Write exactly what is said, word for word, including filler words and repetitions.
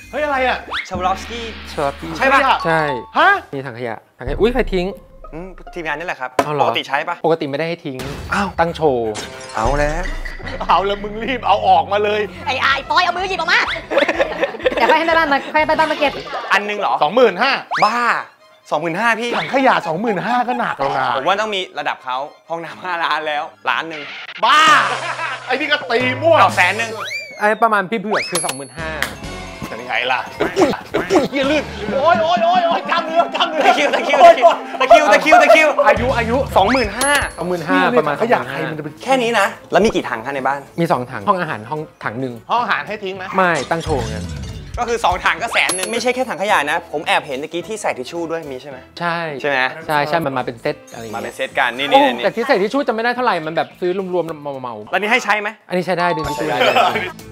เฮ้ยอะไรอ่ะชาวลอฟสกี้ชอบพี่ใช่ปะใช่ฮะมีถังขยะถังขยะอุ้ยใครทิ้งอืมทีมงานนี่แหละครับเอาเหรปอกติใช้ปะปกติไม่ได้ให้ทิ้งอ้าวตั้งโชว์เอาแล้วเอาแล้วมึงรีบเอาออกมาเลยไอ้ไอ้ปอยเอามือหยิบออกมาเดี๋ยวค่อยให้แม่บ้านมาค่อยให้แม่บ้านมาเก็บอันหนึงเหรอสองหมื่นห้าบ้าสองหมื่นห้าพี่ถังขยะสองหมื่นห้าก็หนักแล้วนะผมว่าต้องมีระดับเขาห้องน้ำห้าล้านแล้วล้านหนึ่งบ้าไอ้นี่ก็ตีมั่วเอาแสนหนึ่งไอ้ประมาณพี่เผือกคือ สองหมื่นห้าเป็นยังไงล่ะเฮียลื่นโอ้ยโอ้ยโอ้ยโอ้ยกล้ามเนื้อกล้ามเนื้อตะคิวตะคิวตะคิวตะคิวตะคิวตะคิวอายุอายุสองหมื่นห้าสองหมื่นห้าประมาณขยะใครมันจะเป็นแค่นี้นะ แล้วมีกี่ถังคะในบ้านมีสองถังห้องอาหารห้องถังหนึ่งห้องอาหารให้ทิ้งไหมไม่ตั้งโชว์เงินก็คือสองถังก็แสนหนึ่งไม่ใช่แค่ถังขยะนะ ผมแอบเห็นตะกี้ที่ใส่ทิชชู่ด้วยมีใช่ไหมใช่ใช่ไหมใช่ใช่มันมาเป็นเซตอะไรอย่างมาเป็เงี้นยเซตกันนี่โอ้นี่นี่แต่ที่ใส่ทิชชู่จะไม่ได้เท่าไหร่มันแบบซื้อรวมๆเมาๆแล้วนี่ให้ใช้ไหมอันนี้ใช้ได้ดึงทิชชู่ได้เลย